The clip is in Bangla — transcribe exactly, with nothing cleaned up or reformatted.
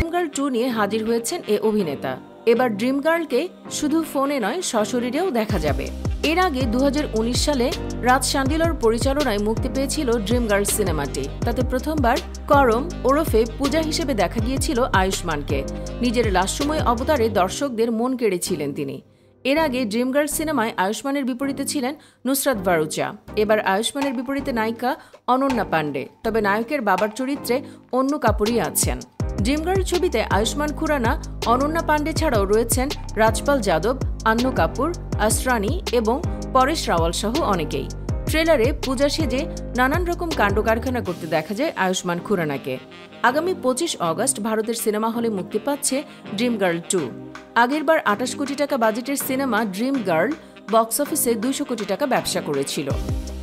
গার্ল টু নিয়ে হাজির হয়েছেন এ অভিনেতা। এবার ড্রিম গার্লকে শুধু ফোনে নয় সশরীরেও দেখা যাবে। এর আগে দু হাজার উনিশ সালে রাজ শান্ডিলর পরিচালনায় মুক্তি পেয়েছিল ড্রিম গার্ল সিনেমাটি। তাতে প্রথমবার করম ওরফে পূজা হিসেবে দেখা গিয়েছিল আয়ুষ্মানকে। নিজের লাস্যময় অবতারে দর্শকদের মন কেড়েছিলেন তিনি। এর আগে ড্রিম গার্ল সিনেমায় আয়ুষ্মানের বিপরীতে ছিলেন নুসরাত ভারুচা। এবার আয়ুষ্মানের বিপরীতে নায়িকা অনন্যা পাণ্ডে, তবে নায়কের বাবার চরিত্রে অন্য কাপুরই আছেন। ড্রিম গার্ল ছবিতে আয়ুষ্মান খুরানা, অনন্যা পাণ্ডে ছাড়াও রয়েছেন রাজপাল যাদব, আন্নু কাপুর, আসরানি এবং পরেশ রাওয়াল সহ অনেকেই। ট্রেলারে পূজা সেজে নানান রকম কাণ্ড কারখানা করতে দেখা যায় আয়ুষ্মান খুরানাকে। আগামী পঁচিশ অগস্ট ভারতের সিনেমা হলে মুক্তি পাচ্ছে ড্রিম গার্ল টু। আগেরবার আটাশ কোটি টাকা বাজেটের সিনেমা ড্রিম গার্ল বক্স অফিসে দুইশো কোটি টাকা ব্যবসা করেছিল।